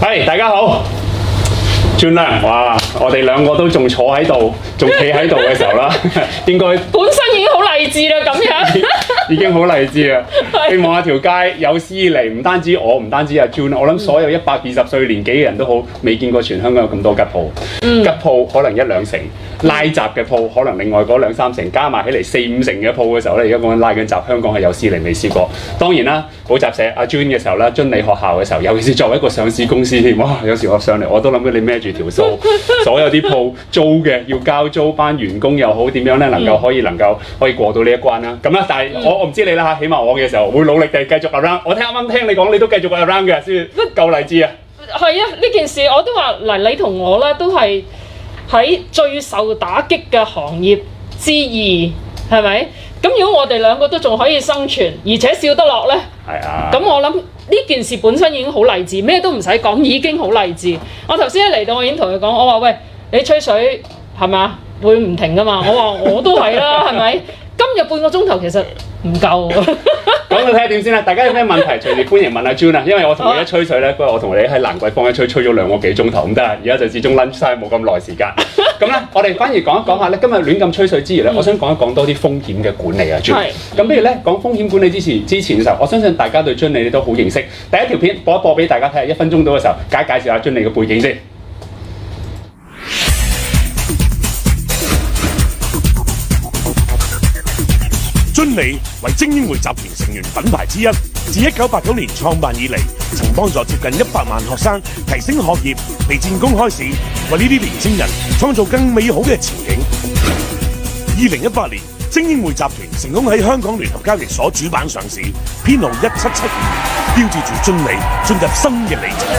係，大家好。轉亮，哇！我哋兩個都仲坐喺度，仲企喺度嘅時候啦，應該本身已經好勵志啦，咁樣已經好勵志啦。希望下條街有史以嚟，唔單止我，唔單止阿 June， 我諗所有120歲年紀嘅人都好，未見過全香港有咁多吉鋪。吉鋪可能1、2成，拉閘嘅鋪可能另外嗰2、3成，加埋起嚟4、5成嘅鋪嘅時候咧，而家講緊拉緊閘，香港係有史以嚟未試過。當然啦，補習社阿 June 嘅時候啦，遵理學校嘅時候，尤其是作為一個上市公司添，哇！有時我上嚟我都諗緊你孭住條數，所有啲鋪租嘅要交租，班員工又好點樣咧，能夠可以過到呢一關啦。咁啦，但係我唔知你啦嚇，起碼我嘅時候會努力地繼續 around。我啱啱聽你講，你都繼續 around 嘅，先夠勵志啊！ 係啊，呢件事我都話嗱，你同我咧都係喺最受打擊嘅行業之二，係咪？咁如果我哋兩個都仲可以生存，而且笑得落咧， 係啊。咁我諗呢件事本身已經好勵志，咩都唔使講，已經好勵志。我頭先一嚟到，我已經同佢講，我話喂，你吹水係咪啊？會唔停噶嘛？我話我都係啦，係咪？今日半個鐘頭其實唔夠。 講到睇下點先啦，大家有咩問題隨時歡迎問阿 June 啊，因為我同你一吹水咧，嗰日我同你喺蘭桂坊一吹咗2個幾鐘頭咁得啦，而家就始終 lunch time 冇咁耐時間。咁咧，我哋反而講一講下咧，今日亂咁吹水之餘咧，我想講一講多啲風險嘅管理啊 ，June。咁不如咧講風險管理之前嘅時候，我相信大家對 June 你都好認識。第一條片播一播俾大家睇下，1分鐘到嘅時候，介紹下 June 你嘅背景先。 遵理為精英匯集團成員品牌之一，自1989年創辦以嚟，曾幫助接近100萬學生提升學業、備戰公開試，為呢啲年輕人創造更美好嘅前景。2018年，精英匯集團成功喺香港聯合交易所主板上市，編號1772，標誌住遵理進入新嘅里程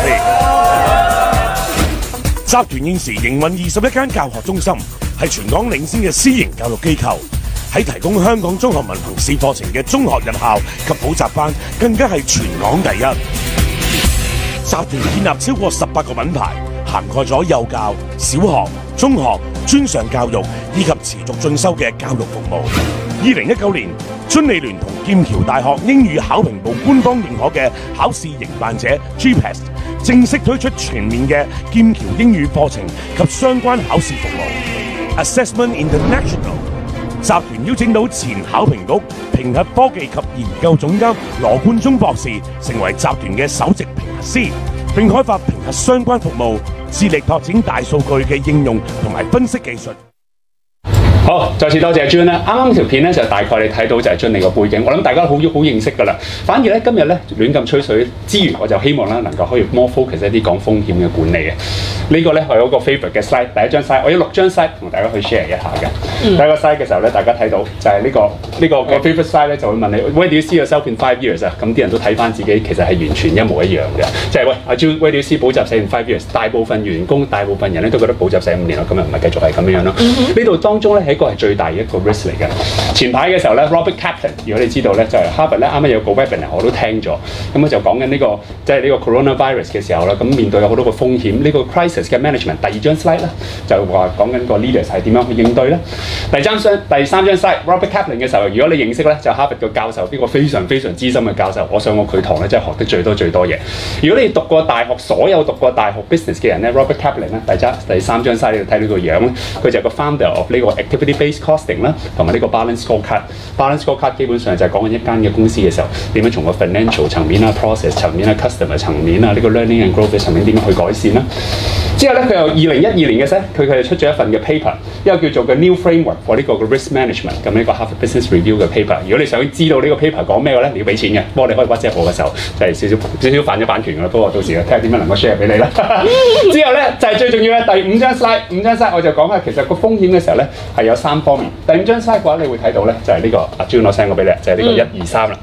碑。集團現時營運21間教學中心，係全港領先嘅私營教育機構。喺提供香港中學文憑試課程嘅中學日校及補習班，更加係全港第一。集團建立超過18個品牌，涵蓋咗幼教、小學、中學、專上教育以及持續進修嘅教育服務。2019年，遵理聯同劍橋大學英語考評部官方認可嘅考試營辦者 GPAS， 正式推出全面嘅劍橋英語課程及相關考試服務。Assessment International。集團邀請到前考評局評核科技及研究總監羅冠中博士，成為集團嘅首席評核師，並開發評核相關服務，致力拓展大數據嘅應用同埋分析技術。 好，再次多謝 June 啦。啱啱條片咧就大概你睇到就係June你個背景，我諗大家好認識㗎啦。反而咧今日咧亂咁吹水之餘，我就希望咧能夠可以 more focus 一啲講風險嘅管理嘅。呢個咧係我個 favorite 嘅 slide， 第一張 slide， 我有6張 slide 同大家去 share 一下嘅。第一個 slide 嘅時候咧，大家睇到就係呢個 favorite slide 咧，就會問你 Where do you see yourself in 5 years 啊？咁啲人都睇翻自己，其實係完全一模一樣嘅。即係喂，阿 June Where do you see 補習社 in 5 years？ 大部分員工、大部分人咧都覺得補習社5年啦，咁又唔係繼續係咁樣咯。呢度當中咧係一個係最大一個 risk 嚟嘅。前排嘅時候咧 ，Robert Kaplan， 如果你知道咧，就係 Harvard 咧啱啱有個 webinar 我都聽咗，咁就講緊呢個即係呢個 coronavirus 嘅時候啦，咁面對有好多個風險，呢個 crisis 嘅 management。第2張 slide 啦，就話講緊個 leaders 係點樣去應對咧。第3張 slide Robert Kaplan 嘅時候，如果你認識咧，就 Harvard 嘅教授，呢個非常資深嘅教授，我上過佢堂咧，真係學得最多嘢。如果你讀過大學，所有讀過大學 business 嘅人咧 ，Robert Kaplan 咧，第3張 slide 你睇呢個樣咧，佢就係個 founder of 呢個 activity-based costing 啦，同埋呢個 balance scorecard。balance scorecard 基本上就係講緊一間嘅公司嘅時候，點樣從個 financial 層面啊、process 層面啊、customer 層面啊、呢個 learning and growth 層面點樣去改善啦。之後咧，佢又2012年嘅時候，佢就出咗一份嘅 paper， 一個叫做嘅 New Framework for 呢個 risk management， 咁呢個 Harvard Business Review 嘅 paper。如果你想知道呢個 paper 講咩嘅咧，你要俾錢嘅。不過你可以 WhatsApp 我嘅時候，就係少少犯咗版權㗎啦。不過到時睇下點樣能夠 share 俾你啦。之後咧就係最重要嘅第5張 slide，5張 slide 我就講下其實個風險嘅時候咧係有3方面。第5張 slide 嘅話，你會睇到咧就係呢個阿 June 我 send 過俾你，就係呢個1、2、3啦。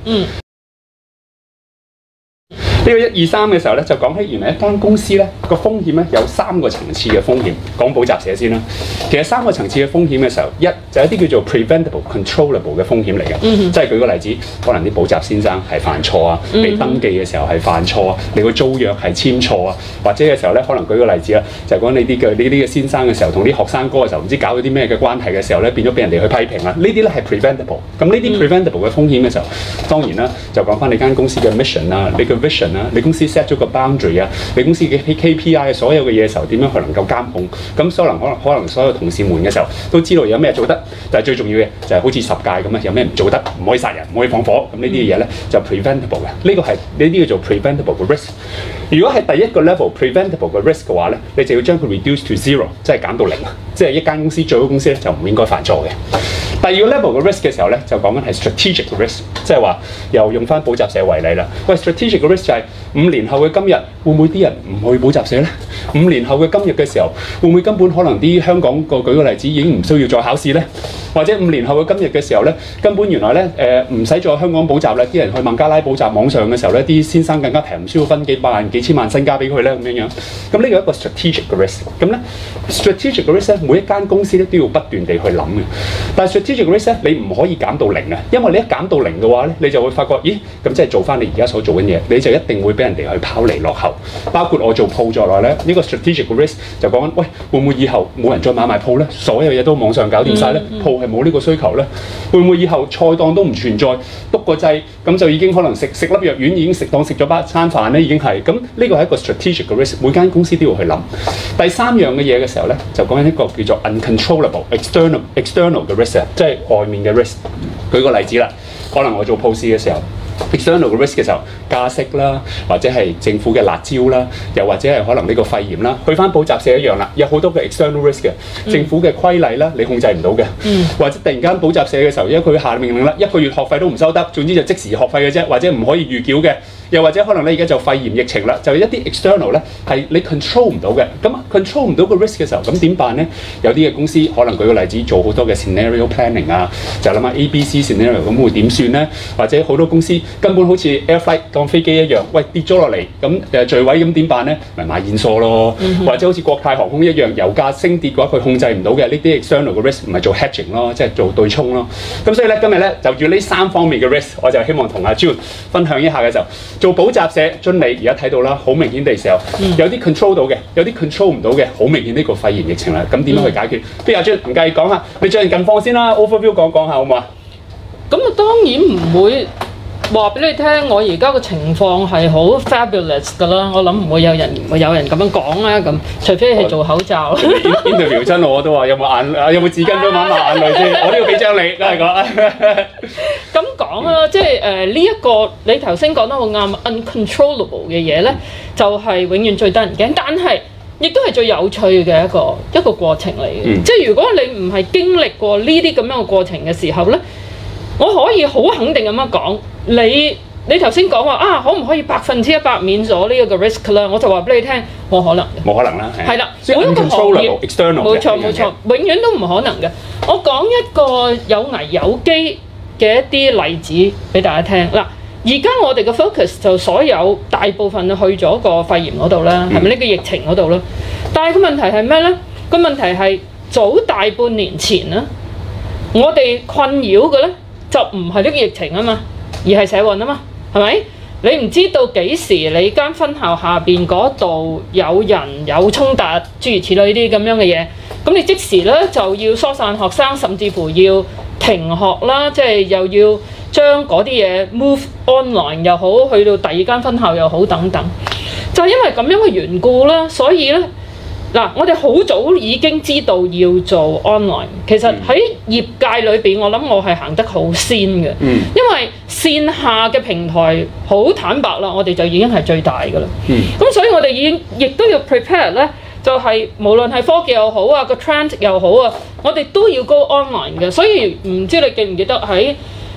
呢個1、2、3嘅時候咧，就講起原來一間公司咧個風險咧有3個層次嘅風險。講補習社先啦，其實3個層次嘅風險嘅時候，一就係一啲叫做 preventable、controllable 嘅風險嚟嘅，即係舉個例子，可能啲補習先生係犯錯啊，你登記嘅時候係犯錯啊，你個租約係簽錯啊，或者嘅時候咧，可能舉個例子啦，就係講你啲嘅先生嘅時候，同啲學生哥嘅時候唔知搞咗啲咩嘅關係嘅時候咧，變咗俾人哋去批評啦。呢啲咧係 preventable。咁呢啲 preventable 嘅風險嘅時候，當然啦，就講翻你間公司嘅 mission 啊，你嘅 vision 啦，你公司 set 咗個 boundary 啊，你公司嘅 KPI 所有嘅嘢嘅時候點樣去能夠監控？咁可能所有同事們嘅時候都知道有咩做得，但係最重要嘅就係好似十誡咁啊，有咩唔做得，唔可以殺人，唔可以放火，咁呢啲嘢咧就 preventable 嘅，呢個係呢啲叫做 preventable 嘅 risk。如果係第一個 level preventable 嘅 risk 嘅話咧，你就要將佢 reduce to zero， 即係減到零，即係一間公司最好公司咧就唔應該犯錯嘅。第二個 level 嘅 risk 嘅時候咧，就講緊係 strategic 嘅 risk， 即係話又用翻補習社為例啦。喂 ，strategic 嘅 risk 就係5年後嘅今日會唔會啲人唔去補習社咧？5年後嘅今日嘅時候會唔會根本可能啲香港舉個例子已經唔需要再考試咧？或者5年後嘅今日嘅時候咧，根本原來咧唔使再香港補習啦，啲人去孟加拉補習網上嘅時候咧，啲先生更加平，唔需要分幾百萬、幾千萬身家俾佢咧咁樣樣。咁呢個係一個 strategic 嘅 risk。咁咧 strategic 嘅 risk 咧，每一間公司咧都要不斷地去諗嘅。但係 strategic risk 咧，你唔可以減到零啊，因為你一減到零嘅話咧，你就會發覺，咦，咁即係做翻你而家所做緊嘢，你就一定會俾人哋去拋離落後。包括我做鋪在內咧，呢個 strategic risk 就講緊，喂，會唔會以後冇人再買賣鋪咧？所有嘢都網上搞掂晒咧，鋪係冇呢個需求咧？會唔會以後菜檔都唔存在，篤個掣咁就已經可能食粒藥丸已經當食咗餐飯咧，已經係咁，呢個係一個 strategic 嘅 risk， 每間公司都要去諗。第三樣嘅嘢嘅時候咧，就講緊一個叫做 uncontrollable external 嘅 risk， 即係外面嘅 risk。舉個例子啦，可能我做鋪市嘅時候。external 嘅 risk 嘅時候，加息啦，或者係政府嘅辣椒啦，又或者係可能呢個肺炎啦，去翻補習社一樣啦，有好多嘅 external risk 嘅，政府嘅規例啦，你控制唔到嘅，或者突然間補習社嘅時候，因為佢下命令啦，1個月學費都唔收得，總之就即時學費嘅啫，或者唔可以預繳嘅，又或者可能咧而家就肺炎疫情啦，就一啲 external 咧係你 control 唔到嘅，咁 control 唔到個 risk 嘅時候，咁點辦咧？有啲嘅公司可能舉個例子，做好多嘅 scenario planning 啊，就諗下 A、B、C scenario 咁會點算咧？或者好多公司根本好似 air flight 當飛機一樣，喂跌咗落嚟，咁墜毀咁點辦咧？咪買現數咯，或者好似國泰航空一樣，油價升跌嘅話佢控制唔到嘅，呢啲 external 嘅 risk 唔係做 hedging 咯，即係做對沖咯。咁所以咧今日咧就住呢3方面嘅 risk， 我就希望同阿 June 分享一下嘅時候，做補習社遵理而家睇到啦，好明顯地時候有啲 control 到嘅，有啲 control 唔到嘅，好明顯呢個肺炎疫情啦，咁點樣去解決？不如阿 June 唔介意講下，你最近近況先啦 ，overview 講下好唔好啊？ 咁啊當然唔會話俾你聽，我而家個情況係好 fabulous 㗎啦。我諗唔會有人咁樣講啦。咁除非係做口罩。 interview 真我都話有冇紙巾都抹眼淚先，我都要俾張你，都係講。 咁講啊，即係呢一個你頭先講得好啱 ，uncontrollable 嘅嘢咧，就係永遠最得人驚，但係亦都係最有趣嘅一個過程嚟嘅。即係如果你唔係經歷過呢啲咁樣嘅過程嘅時候咧，我可以好肯定咁樣講。你頭先講話啊，可唔可以100%免咗呢一個 risk 啦？我就話俾你聽，冇可能嘅。 冇可能啦， 係啦， 每一個行業 external 冇錯，永遠都唔可能嘅。我講一個有危有機嘅一啲例子俾大家聽嗱。而家我哋嘅 focus 就所有大部分去咗個肺炎嗰度啦，係咪呢個疫情嗰度啦？但係個問題係咩咧？個問題係早大半年前咧，我哋困擾嘅咧就唔係呢個疫情啊嘛。而係社運啊嘛，係咪？你唔知道幾時你間分校下邊嗰度有人有衝突，諸如此類呢啲咁樣嘅嘢，咁你即時咧就要疏散學生，甚至乎要停學啦，即係又要將嗰啲嘢 move online 又好，去到第二間分校又好等等，就係因為咁樣嘅緣故啦，所以咧。嗱，我哋好早已經知道要做 online， 其實喺業界裏邊，我諗我係行得好先嘅，因為線下嘅平台好坦白啦，我哋就已經係最大㗎啦。咁所以我哋亦都要 prepare 咧，就係無論係科技又好啊，個 trend 又好啊，我哋都要 go online 嘅。所以唔知你記唔記得喺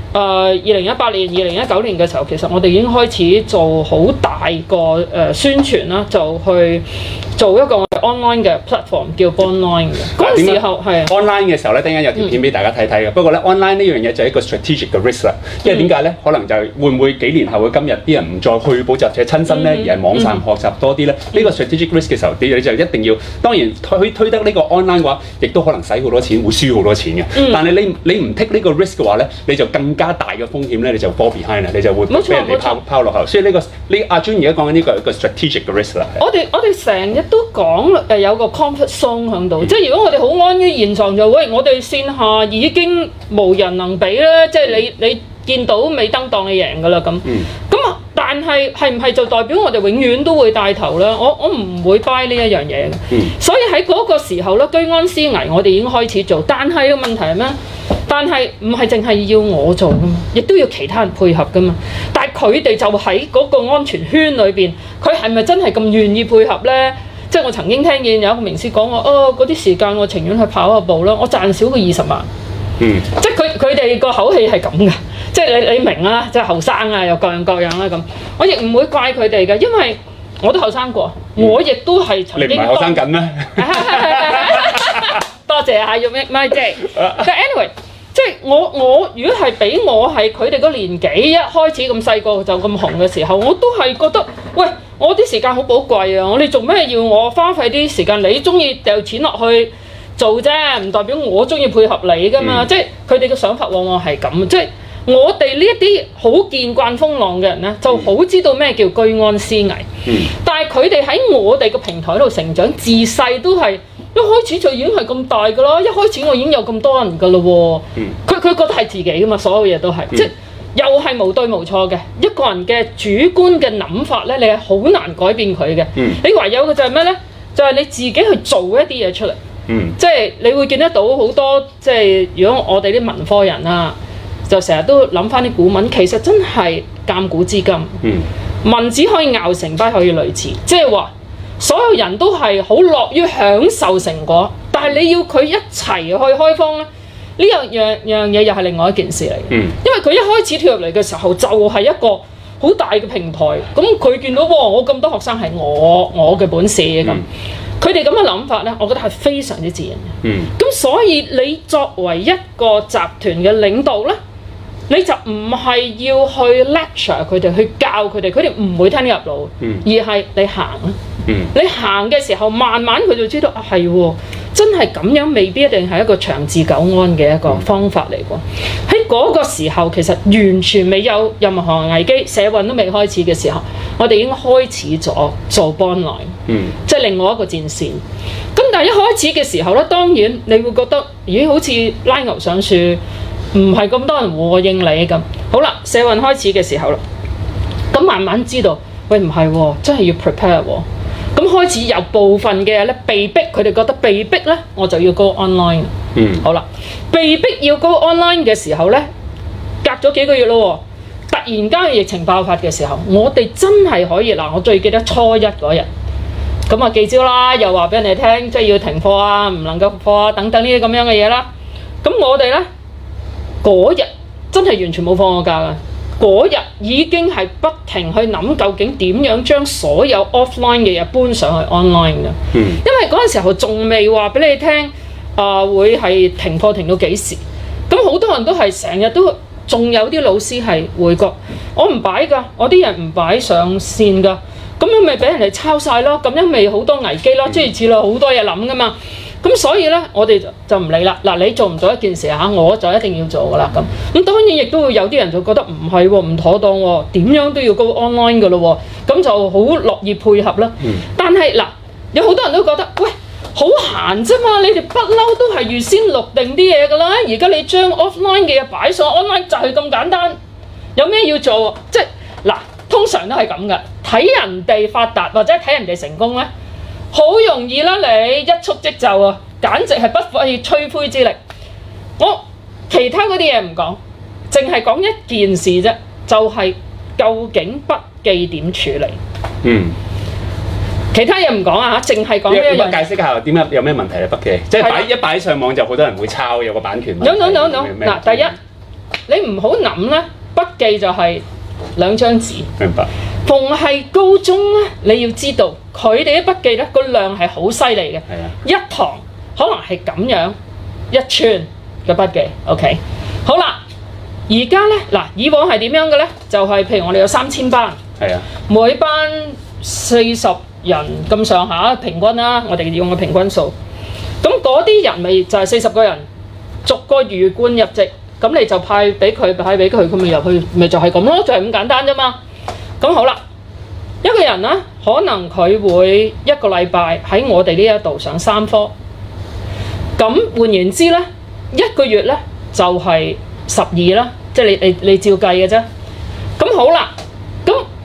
2018年、2019年嘅時候，其實我哋已經開始做好大個宣傳啦，就去做一個 online 嘅 platform 叫 Bonline 嘅。嗰陣時候係 online 嘅時候咧，等陣有條片俾大家睇睇嘅。不過咧 online 呢樣嘢就係一個 strategic 嘅 risk 啦。因為點解咧？可能就係會唔會幾年後嘅今日啲人唔再去補習社親身咧，而係網上學習多啲咧？呢個 strategic risk 嘅時候，你就一定要當然推得呢個 online 嘅話，亦都可能使好多錢，會輸好多錢嘅。但係你唔 take 呢個 risk 嘅話咧，你就更加大嘅風險咧，你就 fall behind 啦，你就會俾人哋拋落後。所以呢阿 June 而家講緊呢個係一個 strategic 嘅 risk 啦。我哋成日都講有個 comfort zone 喺度，即係如果我哋好安於現狀就喂，我哋線下已經無人能比啦，即係你見到尾燈當你贏㗎啦咁。咁但但係係唔係就代表我哋永遠都會帶頭咧？我唔會 buy 呢一樣嘢嘅。所以喺嗰個時候咧，居安思危，我哋已經開始做。但係個問題係咩？但係唔係淨係要我做噶嘛，亦都要其他人配合噶嘛。但係佢哋就喺嗰個安全圈裏邊，佢係咪真係咁願意配合咧？即係我曾經聽見有一個名師講話，嗰啲時間我情願去跑下步啦，我賺少過20萬。即係佢哋個口氣係咁嘅，即係你明啦，即係後生啊，又各樣各樣啦咁。我亦唔會怪佢哋嘅，因為我都後生過，我亦都係曾經。 你唔係後生緊咩？ 多謝啊，You make my day。但 anyway， 即係我如果係俾我係佢哋個年紀一開始咁細個就咁紅嘅時候，我都係覺得，喂，我啲時間好寶貴啊！我哋做咩要我花費啲時間？你中意掉錢落去做啫，唔代表我中意配合你噶嘛。即係佢哋嘅想法往往係咁，即係我哋呢一啲好見慣風浪嘅人咧，就好知道咩叫居安思危。但係佢哋喺我哋個平台度成長，自細都係一開始就已經係咁大噶啦。一開始我已經有咁多人噶啦喎。佢覺得係自己噶嘛，所有嘢都係，即係又係無對無錯嘅。一個人嘅主觀嘅諗法咧，你係好難改變佢嘅。你唯有嘅就係咩咧？就係你自己去做一啲嘢出嚟。即係你會見得到好多，即係如果我哋啲文科人啊，就成日都諗翻啲古文，其實真係鑑古知今。文字可以拗成碑，可以類似，即係話所有人都係好樂於享受成果，但係你要佢一齊去開荒咧，呢樣嘢又係另外一件事嚟嘅。因為佢一開始跳入嚟嘅時候就係一個好大嘅平台，咁佢見到我咁多學生係我嘅本事咁。佢哋咁嘅諗法咧，我覺得係非常之自然嘅。咁所以你作為一個集團嘅領導咧，你就唔係要去 lecture 佢哋，去教佢哋，佢哋唔會聽你入腦，而係你行啊。你行嘅時候，慢慢佢就知道啊，係喎，真係咁樣未必一定係一個長治久安嘅一個方法嚟喎。喺嗰個時候，其實完全未有任何危機，社運都未開始嘅時候，我哋已經開始咗做 bondline，即係另外一個戰線。咁但係一開始嘅時候咧，當然你會覺得，咦，好似拉牛上樹，唔係咁多人和應你咁。好啦，社運開始嘅時候啦，咁慢慢知道，喂，唔係喎，真係要 prepare 喎。咁開始有部分嘅咧被逼，佢哋覺得被逼咧，我就要 go online。好啦，被逼要 go online 嘅時候咧，隔咗幾個月咯，突然間疫情爆發嘅時候，我哋真係可以嗱，我最記得初一嗰日，咁啊記招啦，又話俾人哋聽，即係要停課啊，唔能夠復課啊，等等呢啲咁樣嘅嘢啦。咁我哋咧嗰日真係完全冇放過假㗎。嗰日已經係不停去諗究竟點樣將所有 offline 嘅嘢搬上去 online 嘅。因為嗰陣時候仲未話俾你聽，會係停課停到幾時。咁好多人都係成日都，仲有啲老師係回國，我唔擺㗎，我啲人唔擺上線㗎。咁樣咪俾人哋抄晒咯，咁樣咪好多危機咯，諸如此類，好多嘢諗㗎嘛。咁所以咧，我哋就唔理啦。嗱，你做唔做一件事嚇，我就一定要做噶啦。咁當然亦都會有啲人就覺得唔係喎，唔妥當喎，點樣都要 go online 噶咯喎。咁就好樂意配合啦。但係嗱，有好多人都覺得，喂，好閒啫嘛，你哋不嬲都係預先錄定啲嘢噶啦。而家你將 offline 嘅嘢擺上 online 就係咁簡單，有咩要做？即係嗱，通常都係咁噶。睇人哋發達或者睇人哋成功咧，好容易啦！你一觸即就啊，簡直係不費吹灰之力。我其他嗰啲嘢唔講，淨係講一件事啫，就係究竟筆記點處理。其他嘢唔講啊嚇，淨係講呢一樣。 解釋下點解有咩問題咧？筆記即係擺上網就好多人會抄，有個版權問題。 No。嗱，第一你唔好諗咧，筆記就係2張紙。 明白。 逢係高中咧，你要知道佢哋啲筆記咧個量係好犀利嘅。一堂可能係咁樣1寸嘅筆記。OK， 好啦，而家咧嗱，以往係點樣嘅咧？就係譬如我哋有3000班，每班40人咁上下平均啦，我哋用個平均數。咁嗰啲人咪就係40個人，逐個魚貫入籍，咁你就派俾佢，佢咪入去，咪就係咁咯，就係咁簡單啫嘛。咁好啦，一個人咧，可能佢會一個禮拜喺我哋呢一度上3科。咁換言之咧，一個月咧就係12啦，即係你照計嘅啫。咁好啦，咁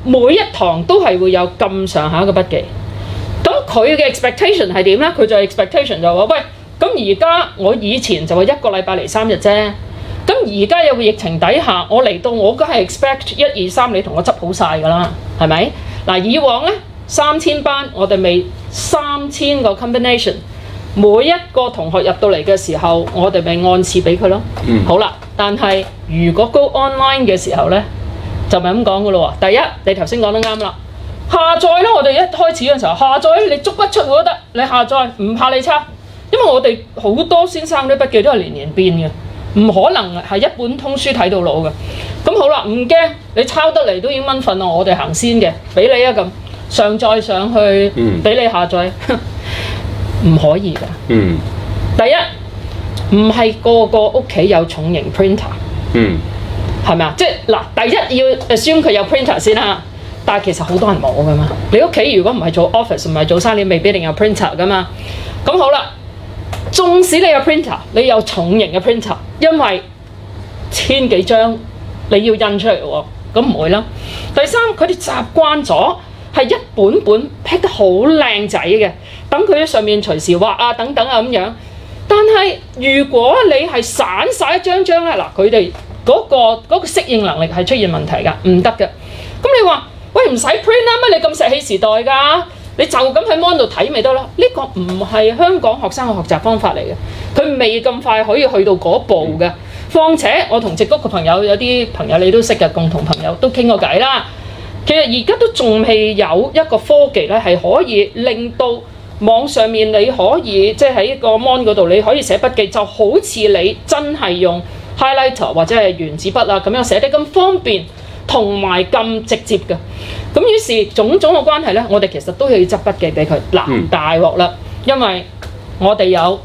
每一堂都係會有咁上下嘅筆記。咁佢嘅 expectation 係點咧？佢就 expectation 就話：喂，咁而家我以前就話1個禮拜嚟3日啫。咁而家有個疫情底下，我嚟到我梗係 expect 1、2、3你同我執好晒㗎啦，係咪？嗱，以往咧3000班，我哋未3000個 combination， 每一個同學入到嚟嘅時候，我哋咪按次俾佢咯。好啦，但係如果 go online 嘅時候咧，就咪咁講㗎咯喎。第一，你頭先講得啱啦，下載咧，我哋一開始嘅時候下載，你捉不出我都得，你下載唔怕你抄，因為我哋好多先生啲筆記都係年年變嘅。唔可能係一本通書睇到老嘅。咁好啦，唔驚，你抄得嚟都已經蚊瞓啦，我哋行先嘅，俾你啊咁，上載上去，俾你下載，唔可以㗎。第一，唔係個個屋企有重型 printer，係咪啊？即係嗱，第一要 assume 佢有 printer 先啦。但係其實好多人冇㗎嘛。你屋企如果唔係做 office，唔係做生意，未必一定有 printer 㗎嘛。咁好啦。縱使你有 printer， 你有重型嘅 printer， 因為千幾張你要印出嚟喎，咁唔會啦。第三，佢哋習慣咗係一本本 pack 得好靚仔嘅，等佢喺上面隨時畫啊等等啊咁樣。但係如果你係散晒一張張咧，嗱，佢哋嗰個適應能力係出現問題㗎，唔得嘅。咁你話喂，唔使 print 啦，乜你咁石器時代㗎？你就咁喺 mon 度睇咪得咯？呢個唔係香港學生嘅學習方法嚟嘅，佢未咁快可以去到嗰步嘅。況且我同矽谷嘅朋友有啲朋友你都識嘅，共同朋友都傾過偈啦。其實而家都仲未有一個科技咧，係可以令到網上面你可以即係喺個 mon 嗰度你可以寫筆記，就好似你真係用 highlighter 或者係原子筆啊咁樣寫得咁方便。同埋咁直接嘅，咁於是種種嘅關係咧，我哋其實都要執筆記俾佢。嗱，大鑊啦，因為我哋有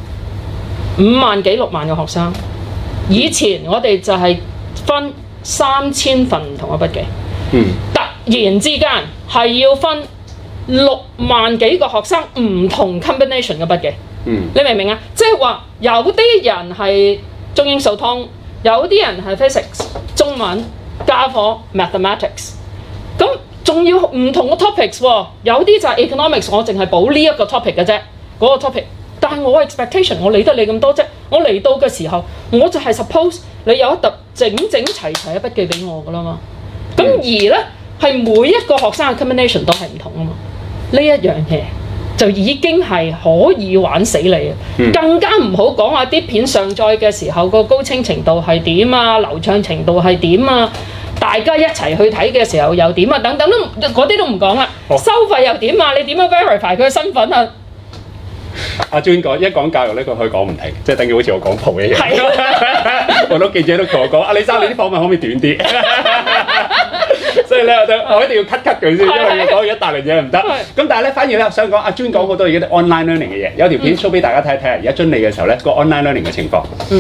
5萬幾6萬嘅學生，以前我哋就係分3000份唔同嘅筆記，突然之間係要分6萬幾個學生唔同 combination 嘅筆記，你明唔明啊？即係話有啲人係中英數通，有啲人係 physics 中文。家課 mathematics， 咁仲要唔同嘅 topics 喎，有啲就係 economics， 我淨係補呢一個 topic 嘅啫，嗰個 topic。但係我 expectation， 我理得你咁多啫，我嚟到嘅時候，我就係 suppose 你有一沓整齊嘅筆記俾我噶啦嘛。咁而咧係每一個學生嘅 combination 都係唔同啊嘛，呢一樣嘢就已經係可以玩死你啊！更加唔好講話啲片上載嘅時候個高清程度係點啊，流暢程度係點啊，大家一齊去睇嘅時候又點啊，等等都嗰啲都唔講啦。收費又點啊？你點樣 verify 佢嘅身份啊？ 阿 June 講一講教育呢，佢可以講唔停，即係等於好似我講鋪一樣。好多記者都同我講：阿李生，你啲訪問可唔可以短啲？所以咧，我一定要 cut 佢先，因為要講完一大輪嘢唔得。咁但係咧，反而咧，我想講阿 June 講好多而家啲 online learning 嘅嘢，有條片 show 俾大家睇一睇。而家June嚟嘅時候咧，個 online learning 嘅情況。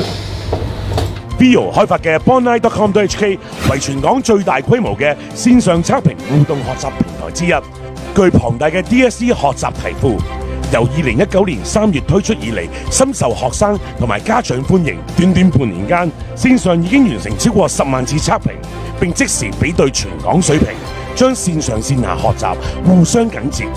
Vio 開發嘅 Bonline.com.hk 為全港最大規模嘅線上測評互動學習平台之一，具龐大嘅 DSE 學習題庫。由2019年3月推出以嚟，深受學生同埋家長歡迎。短短半年間，線上已經完成超過10萬次測評，並即時比對全港水平，將線上線下學習互相緊接。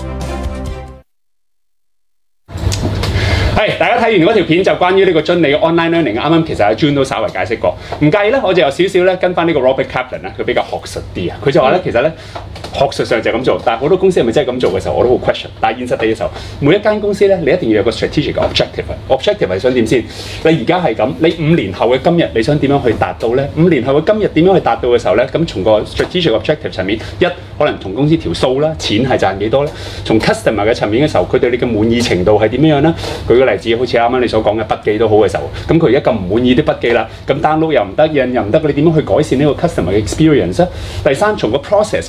係，大家睇完嗰條片就關於呢個津理嘅 online learning，啱啱其實阿 June 都稍為解釋過。唔介意咧，我就有少少咧跟翻呢個 Robert Kaplan 咧，佢比較學術啲啊。佢就話咧，其實咧學術上就咁做，但係好多公司係咪真係咁做嘅時候，我都好 question。但係現實地嘅時候，每一間公司咧，你一定要有個 strategic objective。objective 係想點先？你而家係咁，你5年後嘅今日你想點樣去達到咧？5年後嘅今日點樣去達到嘅時候咧？咁從個 strategic objective 層面，一可能同公司條數啦，錢係賺幾多咧？從 customer 嘅層面嘅時候，佢對你嘅滿意程度係點樣咧？舉個例子，好似啱啱你所講嘅筆記都好嘅時候，咁佢而家咁唔滿意啲筆記啦，咁 download 又唔得，印又唔得，你點樣去改善呢個 customer 嘅 experience 咧？第三，從個 process 嘅層面，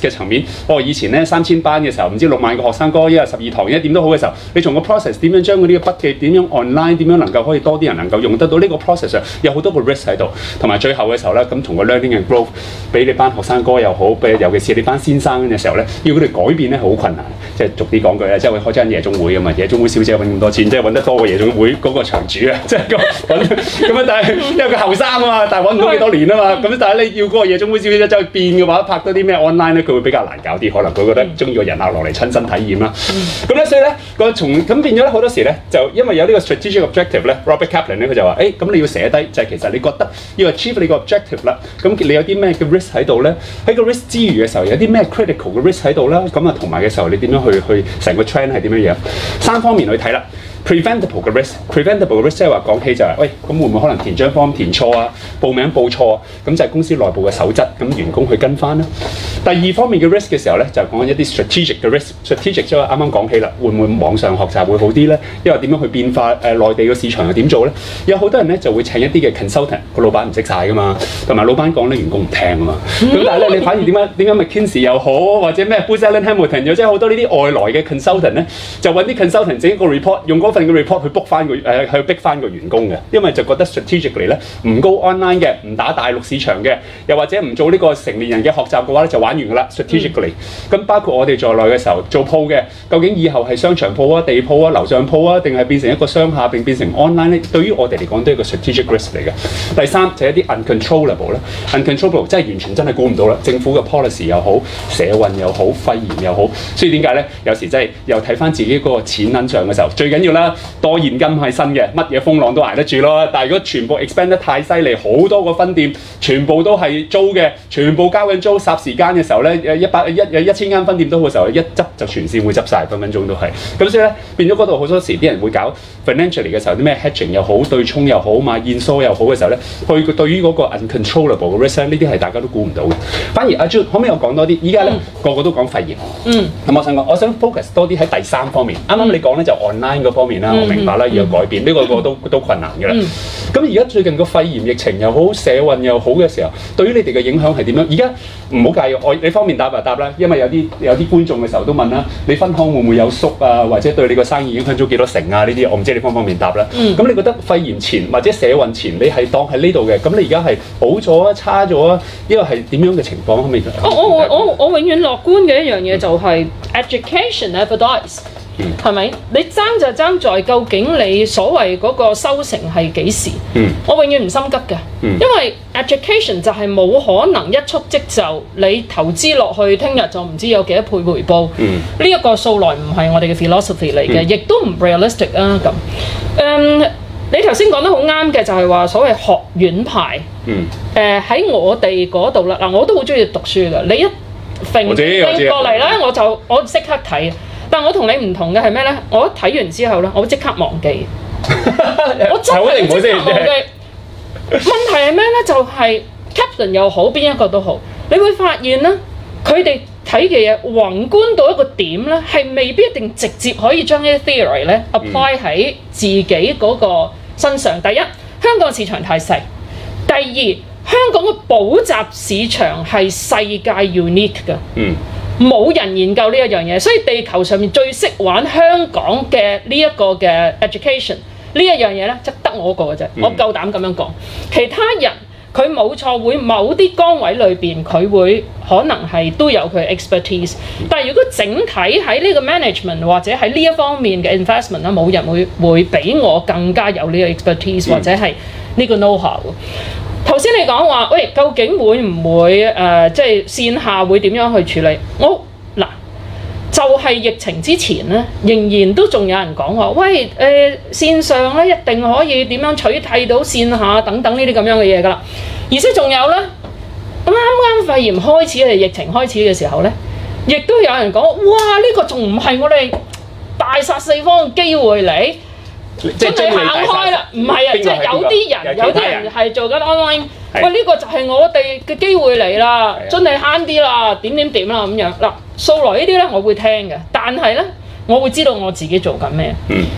以前咧3000班嘅時候，唔知6萬個學生哥，一日12堂，一點都好嘅時候，你從個 process 點樣將嗰啲筆記點樣 online 點樣能夠可以多啲人能夠用得到呢個 process 上有好多個 risk 喺度，同埋最後嘅時候咧，咁同個 learning and growth 俾你班學生哥又好，尤其是你班先生嘅時候咧，要佢哋改變咧係好困難，即係逐啲講句咧，即係會開間夜總會啊嘛，夜總會小姐揾咁多錢，即係揾得多過夜總會嗰個場主啊，即係咁啊！但係因為佢後生啊嘛，但係揾唔到幾多年啊嘛，咁但係你要嗰個夜總會小姐走去變嘅話，拍多啲咩 online 咧，佢會比較難搞啲，可能佢覺得中意個人客落嚟親身體驗啦。咁咧，所以咧咁變咗咧好多時咧，就因為有呢個 strategic objective 咧 ，Robert Kaplan 咧佢就話：咁你要寫低，就係其實你覺得要 achieve 你個 objective 啦，咁你有啲咩嘅 risk 喺度咧？喺個 risk 之餘嘅時候，有啲咩 critical 嘅 risk 喺度啦？咁啊，同埋嘅時候，你點樣去成個 trend 係點樣樣？3方面去睇啦。preventable 嘅 risk 即係話講起就係、咁會唔會可能填張 form 填錯啊，報名報錯啊，咁就係公司內部嘅守則，咁員工去跟翻啦。第二方面嘅 risk 嘅時候咧，就係講緊一啲 strategic 嘅 risk。strategic 即係啱啱講起啦，會唔會網上學習會好啲咧？因為點樣去變化內地嘅市場又點做咧？有好多人咧就會請一啲嘅 consultant， 個老闆唔識晒噶嘛，同埋老闆講咧員工唔聽啊嘛。咁但係咧，你反而點解 McKinsey 又好，或者咩 Booz Allen Hamilton 又即係好多呢啲外來嘅 consultant 咧，就揾啲 consultant 整一個 report， 用份嘅 report 去 book 翻個去逼翻個員工嘅，因為就覺得 strategically 咧唔 go online 嘅，唔打大陸市場嘅，又或者唔做呢個成年人嘅學習嘅話咧，就玩完噶啦 strategically。咁包括我哋在內嘅時候做鋪嘅，究竟以後係商場鋪啊、地鋪啊、樓上鋪啊，定係變成一個商廈並變成 online 咧？對於我哋嚟講都係一個 strategic risk 嚟嘅。第三就係一啲 uncontrollable 啦 ，uncontrollable 即係完全真係估唔到啦。政府嘅 policy 又好，社運又好，肺炎又好，所以點解咧？有時真係又睇翻自己嗰個錢銀上嘅時候，最緊要啦。多現金係新嘅，乜嘢風浪都捱得住咯。但係如果全部 expand 得太犀利，好多個分店全部都係租嘅，全部交緊租，霎時間嘅時候咧，1000間分店都好嘅時候，一執就全線會執晒，分分鐘都係。咁所以咧變咗嗰度好多時啲人會搞 financially 嘅時候，啲咩 hedging 又好，對沖又好，買現疏又好嘅時候咧，去對於嗰個 uncontrollable 嘅 risk 呢啲係大家都估唔到嘅。反而阿 June 可唔可以我講多啲？依家咧個個都講肺炎，咁我想 focus 多啲喺第3方面。啱啱你講咧就 online 嗰方面啦。我明白啦，要有改變，呢個都困難嘅啦。咁而家最近個肺炎疫情又好，社運又好嘅時候，對於你哋嘅影響係點樣？而家唔好介意，你方便答就答啦，因為有啲觀眾嘅時候都問啦，你分行會唔會有縮啊，或者對你個生意影響咗幾多成啊？呢啲我唔知你方唔方便答啦。咁你覺得肺炎前或者社運前，你係當喺呢度嘅，咁你而家係好咗啊、差咗啊？呢個係點樣嘅情況？可唔可以？ 我永遠樂觀嘅一樣嘢就係 education never dies。係咪？你爭就爭在究竟你所謂嗰個收成係幾時？我永遠唔心急嘅，因為 education 就係冇可能一觸即就，你投資落去，聽日就唔知有幾多倍回報。呢一個數來唔係我哋嘅 philosophy 嚟嘅，亦都唔 realistic 啊咁。你頭先講得好啱嘅，就係話所謂學院派。喺我哋嗰度啦，嗱我都好中意讀書㗎。你一揈過嚟咧，我即刻睇。但我同你唔同嘅係咩咧？我一睇完之後咧，我會即刻忘記。我真係即刻忘記。問題係咩咧？就係 Kaplan 又好，邊一個都好，你會發現咧，佢哋睇嘅嘢宏觀到一個點咧，係未必一定直接可以將呢啲 theory 咧 apply 喺自己嗰個身上。第一，香港市場太細；第二，香港嘅補習市場係世界 unique 嘅。冇人研究呢一樣嘢，所以地球上面最識玩香港嘅呢一個嘅 education 呢一樣嘢咧，就得我個嘅啫。我夠膽咁樣講，其他人佢冇錯，會某啲崗位裏邊佢會可能係都有佢 expertise， 但係如果整體喺呢個 management 或者喺呢一方面嘅 investment 咧，冇人會比我更加有呢個 expertise 或者係呢個 know-how。頭先你講話，喂，究竟會唔會即係線下會點樣去處理？就係疫情之前咧，仍然都仲有人講話，喂，線上咧一定可以點樣取替到線下等等呢啲咁樣嘅嘢㗎啦。而且仲有咧，啱肺炎開始係疫情開始嘅時候咧，亦都有人講，哇，呢個仲唔係我哋大殺四方嘅機會嚟？真係行開啦，唔係啊，即係有啲人係做緊 online， 喂，呢個就係我哋嘅機會嚟啦，真係慳啲啦，點啦咁樣嗱，數來呢啲咧我會聽嘅，但係咧我會知道我自己做緊咩。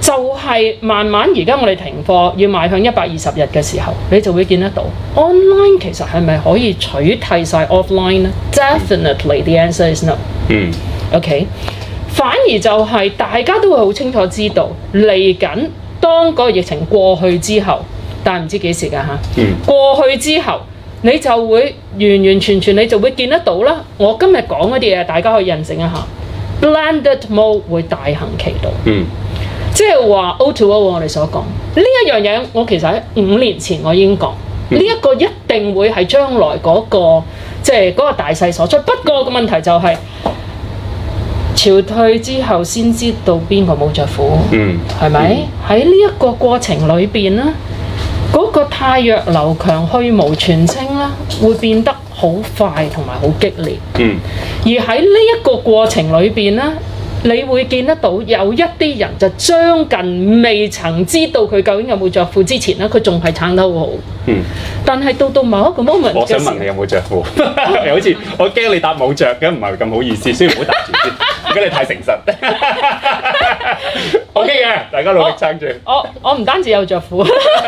就係慢慢而家我哋停課要邁向120日嘅時候，你就會見得到 online 其實係咪可以取替晒 offline 呢？ Definitely the answer is no。OK， 反而就係大家都會好清楚知道嚟緊，當個疫情過去之後，但係唔知幾時㗎嚇。過去之後，你就會完全你就會見得到啦。我今日講嗰啲嘢，大家可以印證一下。Blended mode 會大行其道。即係話 O2O 我哋所講呢一樣嘢，我其實喺5年前我已經講，呢一個一定會係將來嗰個即係嗰個大勢所趨。不過個問題就係潮退之後先知道邊個冇着褲，係咪？喺呢一個過程裏邊咧，嗰個汰弱留強、去蕪存菁啦，會變得好快同埋好激烈。而喺呢一個過程裏邊咧，你會見得到有一啲人就將近未曾知道佢究竟有冇着褲之前咧，佢仲係撐得好好。但係到某一個 moment 我想問你有冇着褲？好似我驚你答冇着嘅，唔係咁好意思，所以唔好答住先。而家你太誠實。OK 嘅，大家努力撐住。 我唔單止有着褲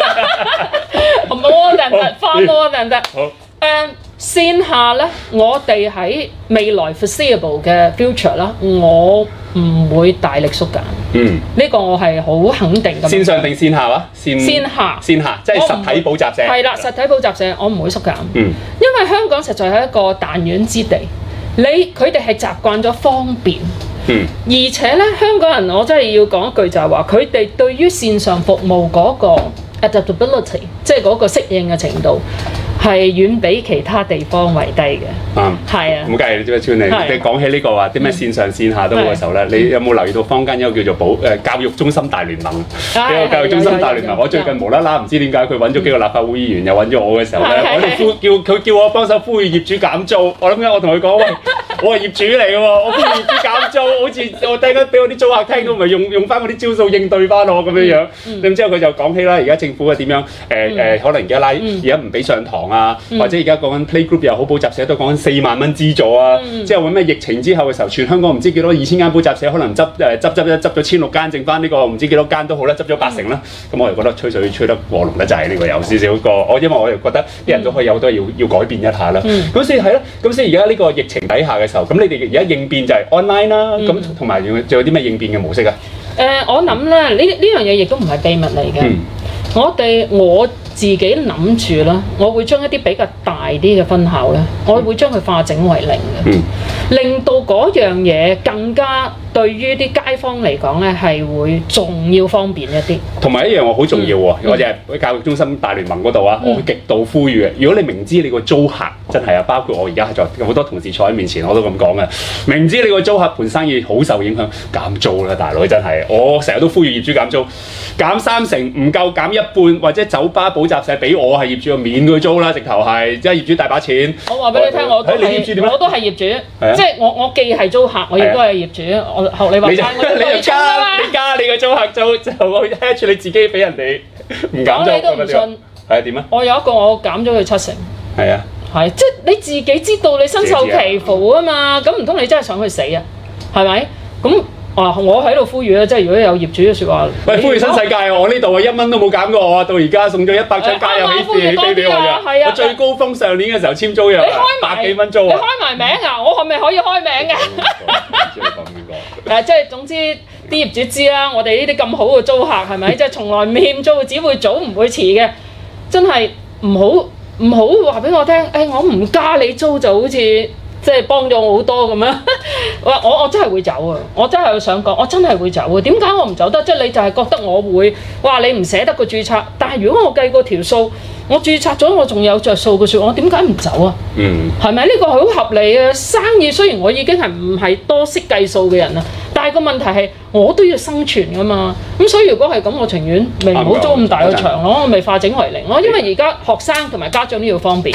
，more than that，far more than that。好。線下咧，我哋喺未來 foreseeable 嘅 future 啦，我唔會大力縮減。呢個我係好肯定咁。線上定線下啊？線下，即係實體補習社。係啦，實體補習社我唔會縮減。因為香港實在係一個彈丸之地，佢哋係習慣咗方便。而且咧，香港人我真係要講一句就係話，佢哋對於線上服務嗰個 adaptability， 即係嗰個適應嘅程度，係遠比其他地方為低嘅。係啊。咁梗係，你講起呢個話啲咩線上線下都好嘅時候咧，你有冇留意到坊間有個叫做教育中心大聯盟？呢個教育中心大聯盟，我最近無啦啦唔知點解佢揾咗幾個立法會議員，又揾咗我嘅時候咧，我哋叫我幫手呼籲業主減租。我諗緊我同佢講，喂，我係業主嚟嘅喎，我呼籲業主減租，好似我突然間俾我啲租客聽到，咪用翻嗰啲招數應對翻我咁樣樣。咁之後佢就講起啦，而家政府係點樣可能而家唔俾上堂啊，或者而家講緊 playgroup 又好，補習社都講緊4萬蚊資助啊。之後揾咩疫情之後嘅時候，全香港唔知幾多2000間補習社，可能執咗1600間，剩翻呢個唔知幾多間都好啦，執咗80%啦。咁我又覺得吹水吹得過龍得滯，呢個有少少個因為我又覺得啲人都可以有好多要改變一下啦。咁所以係啦，咁所以而家呢個疫情底下嘅時候，咁你哋而家應變就係 online 啦。咁同埋仲有啲咩應變嘅模式啊？我諗咧呢樣嘢亦都唔係秘密嚟嘅。我自己諗住啦，我會將一啲比較大啲嘅分校咧，我會將佢化整為零嘅，令到嗰樣嘢更加對於啲街坊嚟講咧係會仲要方便一啲。同埋一樣我好重要喎，我就係喺教育中心大聯盟嗰度啊，我會極度呼籲嘅。如果你明知你個租客真係啊，包括我而家在好多同事坐喺面前，我都咁講嘅，明知你個租客盤生意好受影響，減租啦，大佬真係。我成日都呼籲業主減租，減30%唔夠減一半，或者酒吧補習社俾我係業主免佢租啦，直頭係，即係業主大把錢。我話俾你聽，我都係業主，即係我既係租客，我亦都係業主。我學你話齋，你加你個租客就 hedge 你自己俾人哋唔減租。你都唔信？係點啊？我有一個我減咗佢70%。係啊。係，即係你自己知道你身受其苦啊嘛，咁唔通你真係想去死啊？係咪？咁。我喺度呼籲咧，即係如果有業主嘅説話，喂，呼籲新世界啊！我呢度啊1蚊都冇減過我啊，到而家送咗100張加油起飛俾我㗎。我最高峰上年嘅時候簽租約100幾蚊租啊！你開埋名啊！我係咪可以開名㗎？唔知你講邊個？即係總之啲業主知啦，我哋呢啲咁好嘅租客係咪？即係從來唔欠租，只會早唔會遲嘅。真係唔好話俾我聽，我唔加你租就好似即係幫咗我好多咁樣。我真係會走啊！我真係想講，我真係會走啊！點解我唔走得？即係你就係覺得我會哇你唔捨得個註冊，但係如果我計過條數，我註冊咗我仲有着數嘅説，我點解唔走啊？係咪呢個好合理啊？生意雖然我已經係唔係多識計數嘅人啦，但係個問題係我都要生存㗎嘛。咁所以如果係咁，我情願咪唔好租咁大個場咯，我咪化整為零咯。因為而家學生同埋家長都要方便。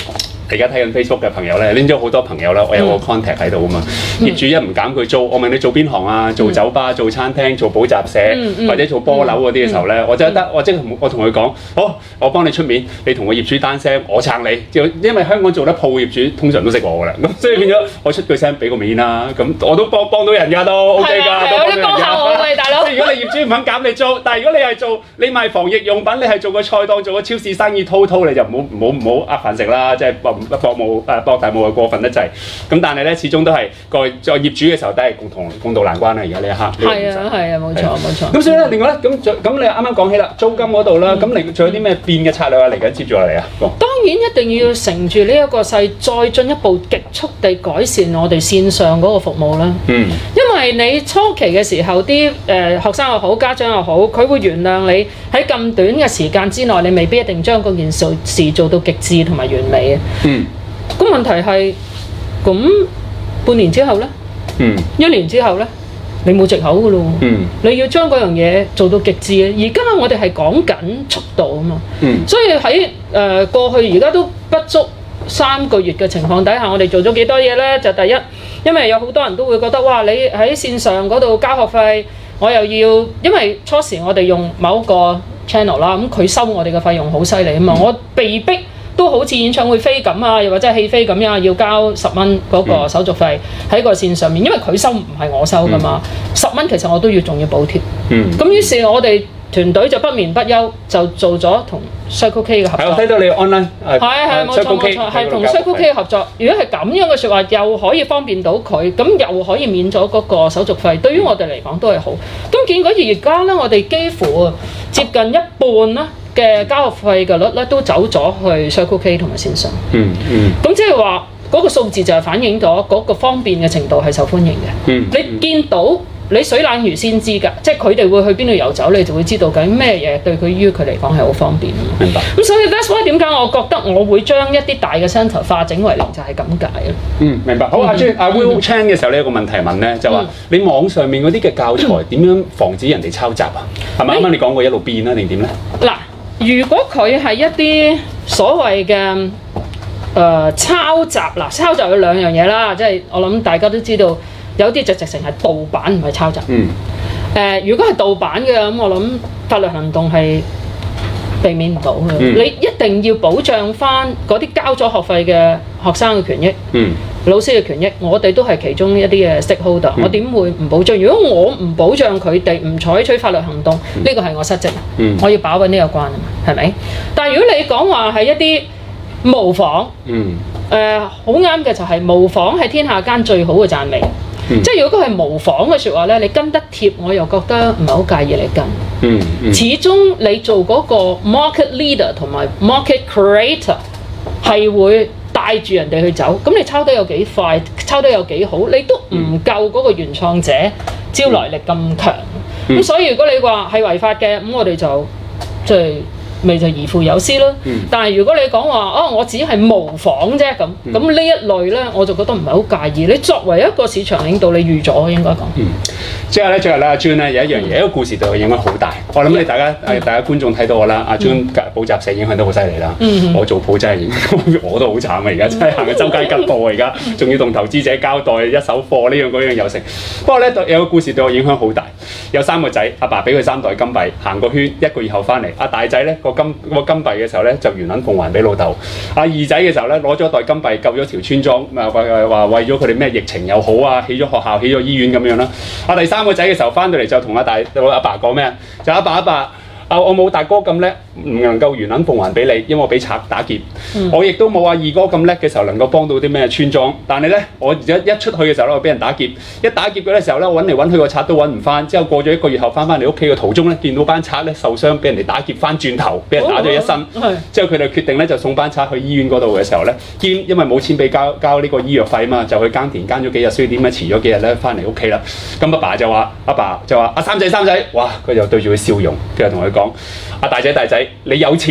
而家睇緊 Facebook 嘅朋友咧，拎咗好多朋友啦，我有個 contact 喺度啊嘛。業主一唔減佢租，我問你做邊行啊？做酒吧、做餐廳、做補習社，或者做波樓嗰啲嘅時候咧，我即我同佢講，好，我幫你出面，你同個業主單聲，我撐你。因為香港做得鋪嘅業主通常都識我㗎啦，咁所以變咗我出句聲俾個面啦，咁我都幫到人㗎都 OK 㗎，都幫到人㗎。 喂，大佬。 如果你業主唔肯減你租，但係如果你係做你賣防疫用品，你係做個菜檔、做個超市生意滔，你就唔好呃飯食啦，即係博大霧係過分得滯。咁但係咧，始終都係個業主嘅時候都係共度難關啦。而家呢一刻。 係啊，冇錯。 咁所以咧，另外咧，咁你啱啱講起啦，租金嗰度啦，咁你仲有啲咩變嘅策略啊？嚟緊接住落嚟啊？ 當然一定要乘住呢一個勢，再進一步極速地改善我哋線上嗰個服務啦。因為你初期嘅時候，啲學生又好，家長又好，佢會原諒你喺咁短嘅時間之內，你未必一定將嗰件事做到極致同埋完美嘅。咁問題係，咁半年之後呢？1年之後呢？你冇藉口㗎咯。你要將嗰樣嘢做到極致嘅。而家我哋係講緊速度啊嘛。所以喺過去而家都不足3個月嘅情況底下，我哋做咗幾多嘢呢？就第一，因為有好多人都會覺得，哇！你喺線上嗰度交學費，我又要，因為初時我哋用某一個 channel 啦，咁佢收我哋嘅費用好犀利啊嘛，我被逼都好似演唱會飛咁啊，又或者係戲飛咁樣，要交10蚊嗰個手續費喺個線上面，因為佢收唔係我收㗎嘛，10蚊其實我都仲要補貼。咁於是我哋團隊就不眠不休，就做咗同 Circle K 嘅合作。係，我睇到你 online 係冇錯，係同 Circle K 嘅合作。如果係咁樣嘅説話，又可以方便到佢，咁又可以免咗嗰個手續費，對於我哋嚟講都係好。咁見果而家咧，我哋幾乎接近一半啦嘅交學費嘅率咧，都走咗去 Circle K 同埋線上。咁即係話嗰個數字就係反映咗嗰個方便嘅程度係受歡迎嘅。你見到。你水冷魚先知㗎，即係佢哋會去邊度遊走，你就會知道緊咩嘢對於佢嚟講係好方便。 明白。 咁所以 that's why 點解我覺得我會將一啲大嘅 centre 化整為零，就係咁解咯。 明白。好，阿 Will Chan 嘅時候咧，有個問題問咧，就話你網上面嗰啲嘅教材點樣防止人哋抄襲啊？係咪啱啱你講過一路變啦，定點咧？ 嗱，如果佢係一啲所謂嘅抄襲，抄襲有2樣嘢啦，即係我諗大家都知道。有啲就直情係盜版，唔係抄襲。如果係盜版嘅咁，我諗法律行動係避免唔到嘅。你一定要保障翻嗰啲交咗學費嘅學生嘅權益，老師嘅權益。我哋都係其中一啲嘅 stakeholder。我點會唔保障？如果我唔保障佢哋，唔採取法律行動，呢個係我失職。我要把穩呢個關啊嘛，係咪？但係如果你講話係一啲模仿，好啱嘅就係模仿係天下間最好嘅讚美。即係如果佢係模仿嘅説話咧，你跟得貼，我又覺得唔係好介意你跟。始終你做嗰個 market leader 同埋 market creator 係會帶住人哋去走。咁你抄得有幾快，抄得有幾好，你都唔夠嗰個原創者招來力咁強。咁所以如果你話係違法嘅，咁我哋就即係。咪就宜父有司咯。但係如果你講話我只係模仿啫咁，咁呢一類咧，我就覺得唔係好介意。你作為一個市場領導，你預咗應該講。 最後咧，阿 June 咧有一樣嘢，一個故事對我影響好大。我諗你大家觀眾睇到我啦，阿 June 補習社影響都好犀利啦。我做鋪真係我都好慘啊！而家真係行緊周街吉步啊！而家仲要同投資者交代一手貨呢樣嗰樣又成。不過咧有個故事對我影響好大。有3個仔，阿爸俾佢3袋金幣，行個圈1個月後翻嚟，阿大仔咧個金幣嘅時候咧就原銀奉還俾老豆。阿二仔嘅時候咧攞咗袋金幣救咗條村莊，話為咗佢哋咩疫情又好啊，起咗學校、起咗醫院咁樣啦。阿第3個仔嘅時候翻到嚟就同阿爸講咩啊？就阿爸。我冇大哥咁叻，唔能夠原銀奉還俾你，因為我俾賊打劫。我亦都冇阿二哥咁叻嘅時候，能夠幫到啲咩村莊。但係咧，我一出去嘅時候咧，我俾人打劫。一打劫嘅時候咧，揾嚟揾去個賊都揾唔翻。之後過咗1個月後翻嚟屋企嘅途中咧，見到班賊咧受傷，俾人哋打劫翻轉頭，俾人打咗一身。之後佢哋決定咧就送班賊去醫院嗰度嘅時候咧，因為冇錢俾交呢個醫藥費嘛，就去耕田耕咗幾日，所以點解遲咗幾日咧翻嚟屋企啦？咁阿爸就話阿三仔，哇！佢就對住佢笑容，佢就同佢講。阿大仔，你有錢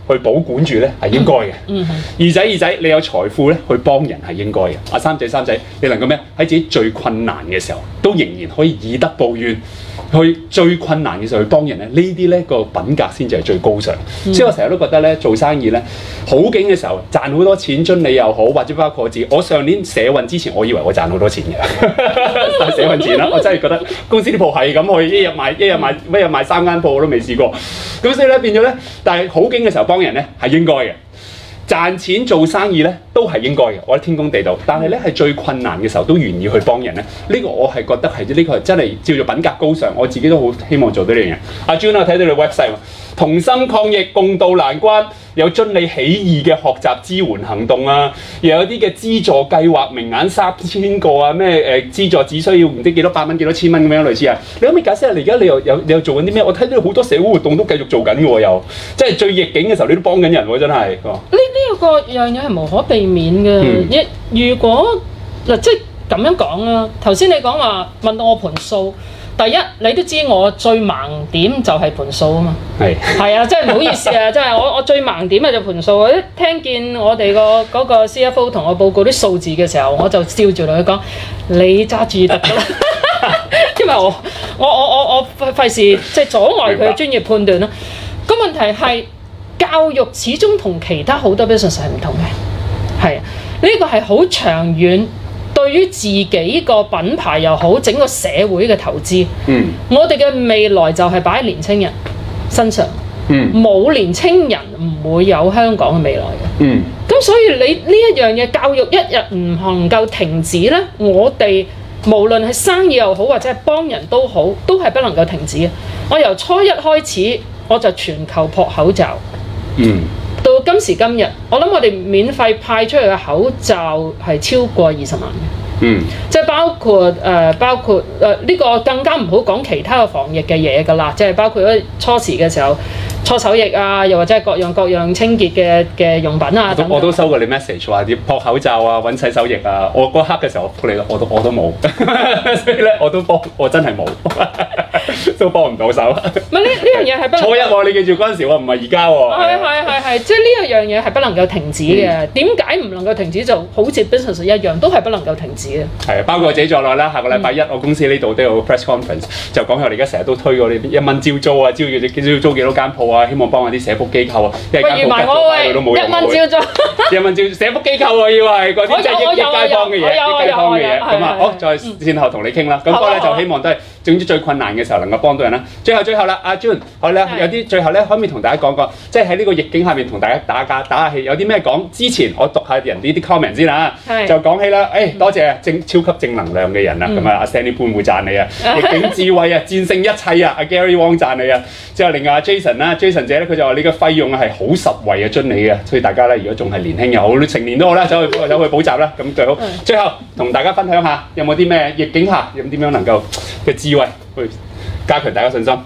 去保管住咧係應該嘅。二仔，你有財富咧去幫人係應該嘅。阿三仔，你能夠咩喺自己最困難嘅時候都仍然可以以德報怨，去最困難嘅時候去幫人咧，呢啲咧個品格先至係最高尚。所以我成日都覺得咧做生意咧好景嘅時候賺好多錢，津你又好，或者包括我自己。我上年社運之前，我以為我賺好多錢嘅，但係社運前啦，我真係覺得公司啲鋪係咁去，一日賣3間鋪我都未試過。咁所以咧變咗咧，但係好景嘅時候幫人咧係應該嘅。賺錢做生意咧都係應該嘅，我覺得天公地道。但係咧係最困難嘅時候都願意去幫人咧，呢個我係覺得係呢個係真係叫做品格高尚。我自己都好希望做到呢樣嘢。阿 June 啊，睇到你 website 同心抗疫，共渡難關，有遵你起義嘅學習支援行動啊，又有啲嘅資助計劃，名額3000個啊，咩資助只需要唔知幾多百蚊、幾多千蚊咁樣類似啊。你可唔可以解釋下你而家你又做緊啲咩？我睇到好多社會活動都繼續做緊嘅喎，又即係最逆境嘅時候你都幫緊人喎，真係。呢個樣嘢係無可避免嘅。如果嗱即係咁樣講啦，頭先你講話問到我盤數。第一，你都知我最盲點就係盤數啊嘛。係啊，真係唔好意思啊，真係我最盲點就盤數。我一聽見我哋嗰個 CFO 同我報告啲數字嘅時候，我就笑住同佢講：你揸住得㗎啦。因為我費事即係阻礙佢嘅專業判斷啦。個問題係教育始終同其他好多 business 係唔同嘅。係啊，呢個係好長遠。對於自己個品牌又好，整個社會嘅投資，我哋嘅未來就係擺喺年青人身上。冇年青人唔會有香港嘅未來嘅。咁所以你呢一樣嘢教育一日唔能夠停止咧，我哋無論係生意又好，或者係幫人都好，都係不能夠停止嘅。我由初一開始我就全球撲口罩。到今時今日，我諗我哋免費派出去嘅口罩係超過20萬嘅。即係包括呢個更加唔好講其他嘅防疫嘅嘢㗎啦，即係包括咗初時嘅時候搓手液啊，又或者係各樣清潔嘅用品啊。 我都收過你 message 話要撲口罩啊，揾洗手液啊。我嗰刻嘅時候撲你，我都冇，所以咧我真係冇，都幫唔到手。 唔係呢樣嘢係不能初一喎，你記住嗰陣時喎，唔係而家喎。 係，即係呢一樣嘢係不能夠停止嘅。點解唔能夠停止？就好似 business 一樣，都係不能夠停止嘅。 係，包括我自己在內啦。下個禮拜一，我公司呢度都有 press conference，就講我哋而家成日都推嗰啲1蚊招租啊，招租幾多間鋪啊，希望幫下啲社福機構啊。不如埋我喂，1蚊招租，1蚊招社福機構喎，要係嗰啲即係益街坊嘅嘢，益街坊嘅嘢。咁啊，好，再先後同你傾啦。咁不過咧就希望都係總之最困難嘅時候能夠幫到人啦。最後啦，阿 June，我咧有啲最後咧可唔可以同大家講講，即係喺呢個逆境下面同大家打下氣，有啲咩講？之前我讀下人哋啲 comment 先啦，就講起啦，多謝超級正能量嘅人啊，咁啊阿 Sandy 潘會讚你啊，逆境智慧啊，戰勝一切啊，阿 Gary Wong 讚你啊，之後另外阿 Jason 啦 ，Jason 姐咧佢就話你嘅費用係好實惠嘅，津你嘅，所以大家咧如果仲係年輕又好，成年都好啦，走去補習啦，咁最好。最後同大家分享下，有冇啲咩逆境下有點樣能夠嘅智慧去加強大家信心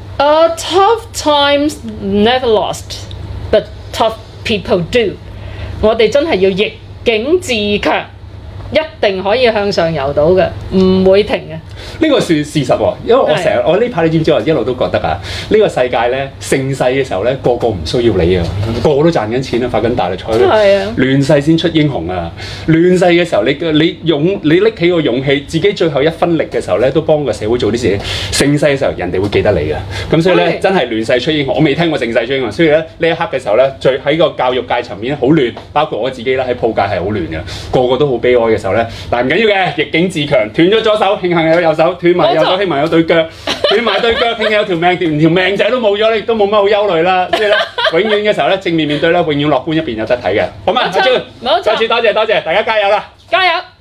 ？Tough times never lost, but tough people do。我哋真係要逆境自強，一定可以向上游到嘅，唔會停嘅。 呢個算事實喎，因為我呢排你知唔知我一路都覺得啊，呢個世界咧盛世嘅時候咧，個個唔需要你啊，個個都賺緊錢啊，發緊大力彩咧。係啊，亂世先出英雄啊！亂世嘅時候，你拎起個勇氣，自己最後一分力嘅時候咧，都幫個社會做啲事。盛世嘅時候，人哋會記得你嘅。咁所以咧，真係亂世出英雄。我未聽過盛世出英雄，所以咧呢一刻嘅時候咧，喺個教育界層面好亂，包括我自己啦，喺鋪界係好亂嘅，個個都好悲哀嘅時候咧，但唔緊要嘅，逆境自強，斷咗左手，慶幸有右手。斷埋右手，希望有對腳；斷埋對腳，慶幸有條命；連條命仔都冇咗，你亦都冇乜好憂慮啦。所以咧，永遠嘅時候咧，正面面對咧，永遠樂觀一邊有得睇嘅。好嘛，阿 June，再次多謝大家加油啦！ 加油！